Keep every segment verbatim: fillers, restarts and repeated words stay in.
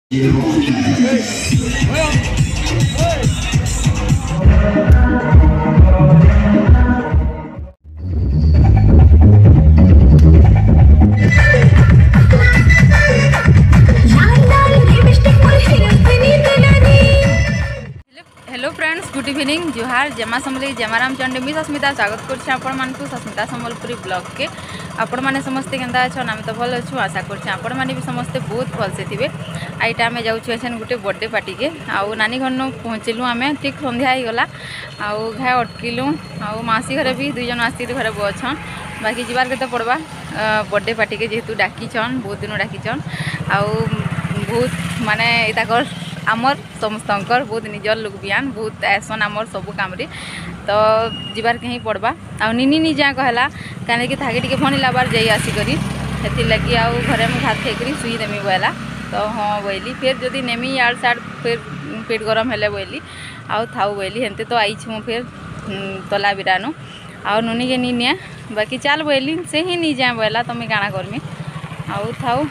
Hello friends, good evening, जुहार, जमा समली जमाराम चंडी मी सस्मिता स्वागत कर आपण मानक सस्मिता संबलपुरी ब्लॉग के। आपण मैंने समस्ते केंदा अच्छन आम तो भल अच्छु आशा कर भी समस्ते बहुत भल से थे। आईटा आम जाऊँ गोटे बर्थडे पार्टी के आउ नानी घर पहुँचलु आम ठीक सन्ध्या हो गला आउ घाए अटकिलु आउ मासी घरे भी दुई जन आसिक घरे अच्छन बाकी जीवार के तो पड़वा बर्थडे पार्टी के जेहेतु डाकिछन बहुत दिन डाकिछन आउ बहुत माने इताकर आमर समस्तंकर बहुत निजर लोक बियान बहुत आसन आमर सबू काम रे तो जीवार के ही पड़वा आ निनी नि जा कहला कहीं कि थाके टिके फणी लाबार जाई आसिकरी से लगी आउ घरे मुझे भात खाई शुई देमी बोला तो हाँ बोली फिर जदि नेमी आड़ साड़ फिर पेट गरम हेले बोली आउ थाऊ बोली हेंते तो आई मु फिर तला बिरानु आउ नुनी के नी निया बाकी चल बोली से ही नहीं जाए बोला तो मैं काଣା करमी आउ थाऊ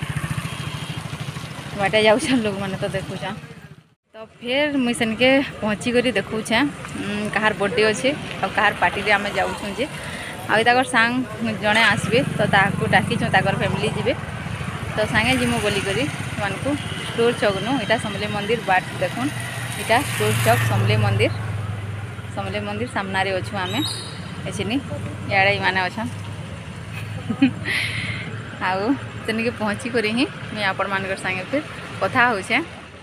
बाटे जाऊँ लोक मैंने तो देखुचा तो फिर मुई सेन के पहुँची कर देखुचे कहार बर्थडे अच्छे और कहार पार्टी रे आम जाऊँ जे आर सांग जड़े आसबे तो ताकू डाकिचु ताकर फैमिली जीवे तो सांगे जिमु बोली करी मानकू स्टोर चौक नु इटा समले मंदिर बाट देखुन इटा स्टोर चौक समले मंदिर समले मंदिर सामना रे अच्छु आमे एछिनी याडे माने अच्छा आउ तेन के पहुँची करी ही मैं आपण मानकर संगे फिर कथा होछे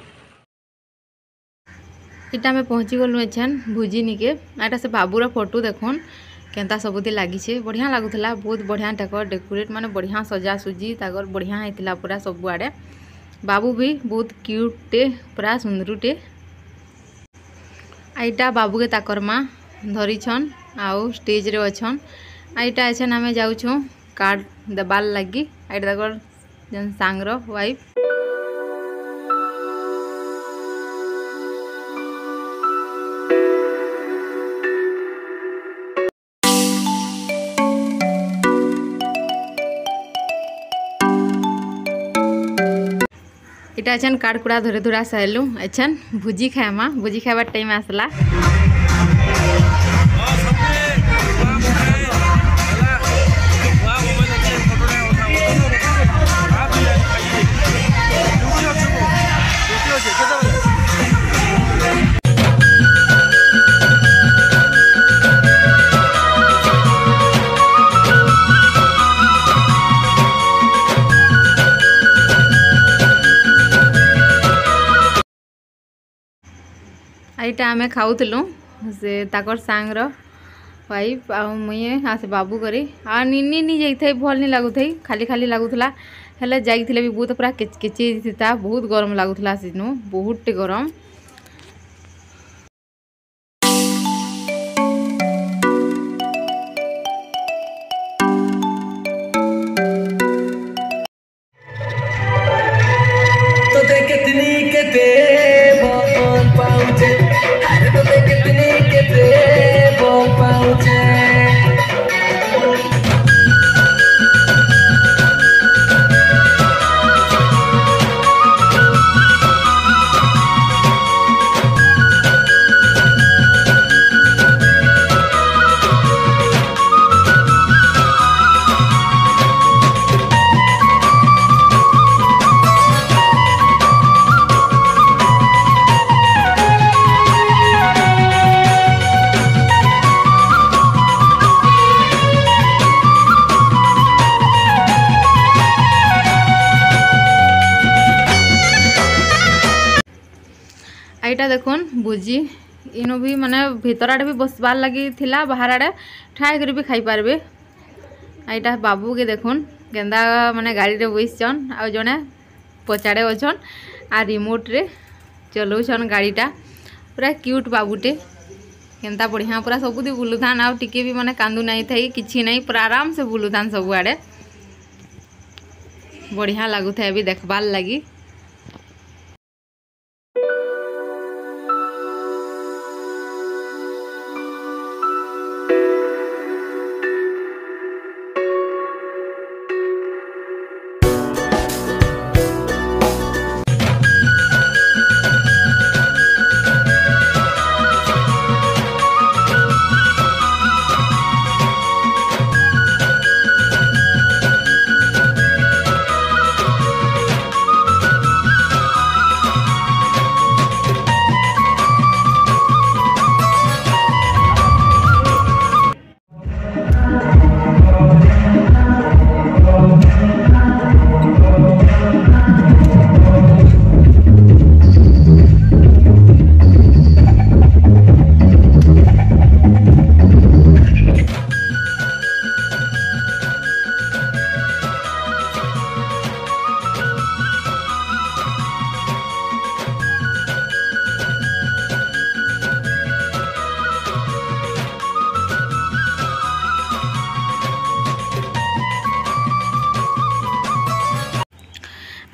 इटा में पहुँची गलु एछन भुजिनी के एटा से बाबूर फोटो देखुन केंता सबुति लागिछे बढ़िया लागुथला बहुत बढ़िया टाकर डेकोरेट माने बढ़िया सजा सुजी ताकर बढ़िया हेतिला पूरा सब आड़े बाबू भी बहुत क्यूटे पूरा सुंदरुटे आईटा बाबू के ताकर माँ धरीछन आउ स्टेज रे अछन आईटा एछन आमे जाउछु कार्ड देबार लगी आईटा ताकर जन सांगर वाइफ इटा एछन कार्ड कुड़ा धरे धुरा साइलु एछन भुजी खाएमा भुजी खाइबार टाइम आसला आईटा आमे खाऊलु से ताकर सांगर वाइफ आ मुई आ से बाबू करी आ निनी नी जाई भल नहीं लगुथई खाली खाली लगुथला हेले जाइथिले भी बहुत पूरा केचकेची था बहुत गरम लगुथला सिनु बहुत गरम तो देख कितनी के दे बोल पाउचे अरे तो देख कितनी के दे बोल पाउचे आईटा देखुन भुजी इनो भी माने भीतर आड़े भी बसबार लगी थिला बाहर आड़े ठाई कर भी खाई पारबे आईटा बाबू के देखुन केंदा माने गाड़ी रे बइसछन आ जने पछाड़े अछन आ रिमोट रे चलौछन गाड़ीटा पूरा क्यूट बाबूटे केंता बढ़िया पूरा सबुदी बुलुथान आ टिके भी माने कांदू नहीं थई किछि नहीं पूरा आराम से बुलुथान सब आड़े बढ़िया लागुथाय भी देखबार लगी।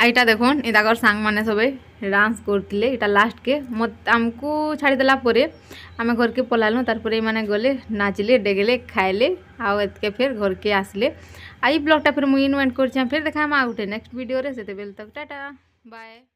आईटा देखुन ये ताकर सांग माने सबे डांस करथिले इटा लास्ट के मत हमकू छाड़ी देला परे आमे घर के पलालु तार परे माने गले नाचले डेगले खाइले आ एतके फिर घर के आसले आई ब्लॉगटा फिर मुई इनवेंट करछे फिर देखा हम आउटे नेक्स्ट वीडियो रे सेते बेल तक टाटा बाय।